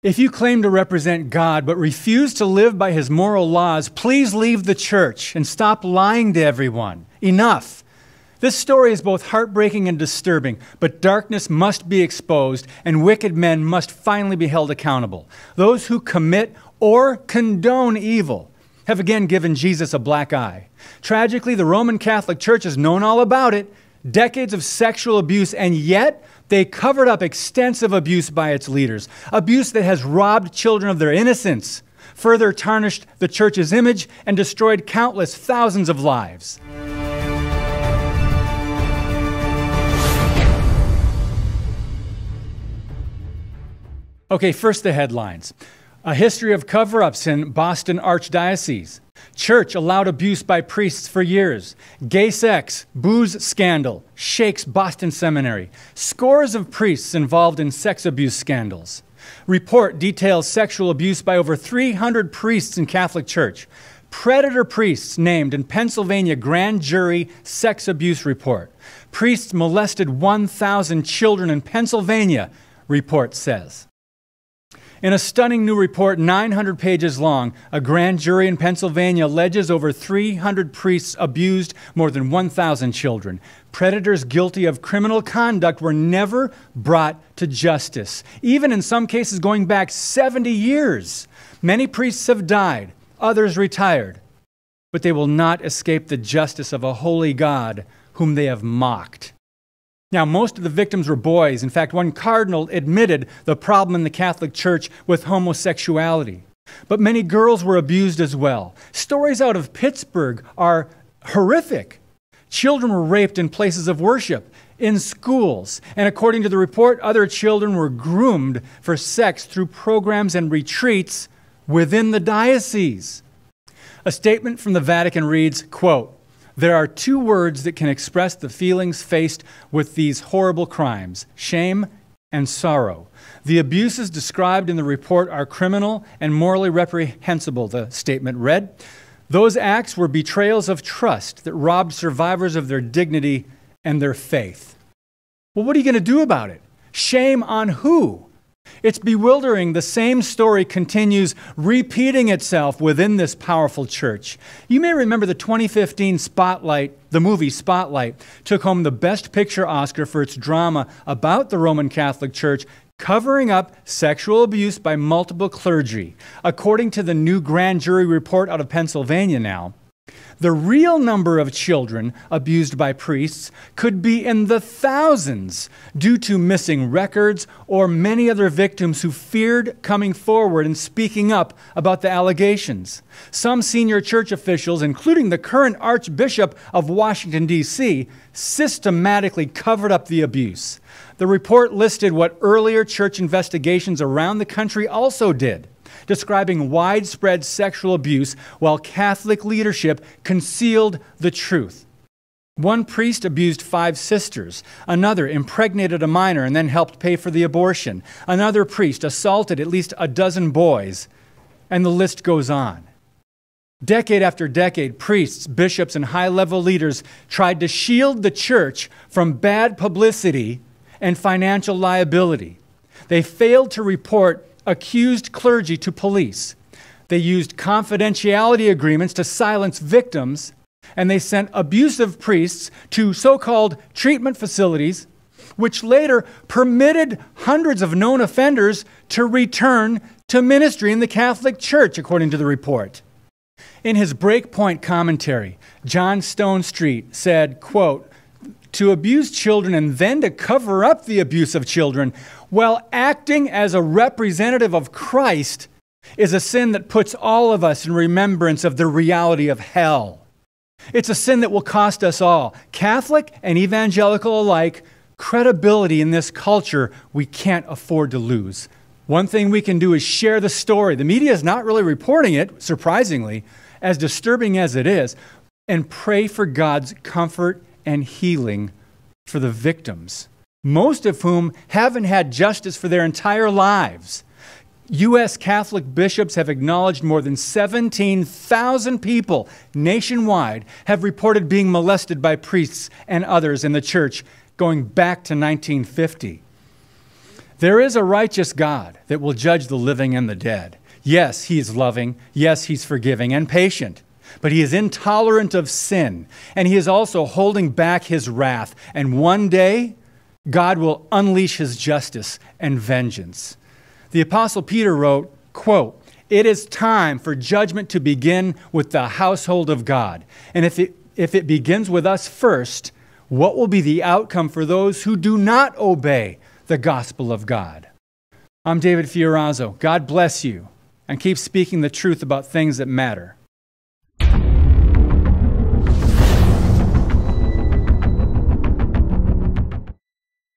If you claim to represent God but refuse to live by his moral laws, please leave the church and stop lying to everyone. Enough. This story is both heartbreaking and disturbing, but darkness must be exposed and wicked men must finally be held accountable. Those who commit or condone evil have again given Jesus a black eye. Tragically, the Roman Catholic Church has known all about it, decades of sexual abuse, and yet they covered up extensive abuse by its leaders, abuse that has robbed children of their innocence, further tarnished the church's image, and destroyed countless thousands of lives. Okay, first the headlines. A history of cover-ups in Boston Archdiocese. Church allowed abuse by priests for years. Gay sex, booze scandal, shakes Boston Seminary. Scores of priests involved in sex abuse scandals. Report details sexual abuse by over 300 priests in Catholic Church. Predator priests named in Pennsylvania grand jury sex abuse report. Priests molested 1,000 children in Pennsylvania, report says. In a stunning new report, 900 pages long, a grand jury in Pennsylvania alleges over 300 priests abused more than 1,000 children. Predators guilty of criminal conduct were never brought to justice, even in some cases going back 70 years. Many priests have died, others retired, but they will not escape the justice of a holy God whom they have mocked. Now, most of the victims were boys. In fact, one cardinal admitted the problem in the Catholic Church with homosexuality. But many girls were abused as well. Stories out of Pittsburgh are horrific. Children were raped in places of worship, in schools, and according to the report, other children were groomed for sex through programs and retreats within the diocese. A statement from the Vatican reads, quote, "There are two words that can express the feelings faced with these horrible crimes: shame and sorrow. The abuses described in the report are criminal and morally reprehensible," the statement read. "Those acts were betrayals of trust that robbed survivors of their dignity and their faith." Well, what are you going to do about it? Shame on who? It's bewildering. The same story continues repeating itself within this powerful church. You may remember the 2015 Spotlight, the movie Spotlight, took home the Best Picture Oscar for its drama about the Roman Catholic Church covering up sexual abuse by multiple clergy. According to the new grand jury report out of Pennsylvania now, the real number of children abused by priests could be in the thousands due to missing records or many other victims who feared coming forward and speaking up about the allegations. Some senior church officials, including the current Archbishop of Washington, D.C., systematically covered up the abuse. The report listed what earlier church investigations around the country also did, describing widespread sexual abuse while Catholic leadership concealed the truth. One priest abused 5 sisters. Another impregnated a minor and then helped pay for the abortion. Another priest assaulted at least a dozen boys. And the list goes on. Decade after decade, priests, bishops, and high-level leaders tried to shield the church from bad publicity and financial liability. They failed to report accused clergy to police. They used confidentiality agreements to silence victims, and they sent abusive priests to so-called treatment facilities, which later permitted hundreds of known offenders to return to ministry in the Catholic Church, according to the report. In his Breakpoint commentary, John Stone Street said, quote, "To abuse children and then to cover up the abuse of children while acting as a representative of Christ is a sin that puts all of us in remembrance of the reality of hell. It's a sin that will cost us all, Catholic and evangelical alike, credibility in this culture we can't afford to lose." One thing we can do is share the story. The media is not really reporting it, surprisingly, as disturbing as it is, and pray for God's comfort and healing for the victims, most of whom haven't had justice for their entire lives. U.S. Catholic bishops have acknowledged more than 17,000 people nationwide have reported being molested by priests and others in the church going back to 1950. There is a righteous God that will judge the living and the dead. Yes, he is loving. Yes, he's forgiving and patient. But he is intolerant of sin, and he is also holding back his wrath. And one day, God will unleash his justice and vengeance. The Apostle Peter wrote, quote, "It is time for judgment to begin with the household of God. And if it begins with us first, what will be the outcome for those who do not obey the gospel of God?" I'm David Fiorazzo. God bless you, and keep speaking the truth about things that matter.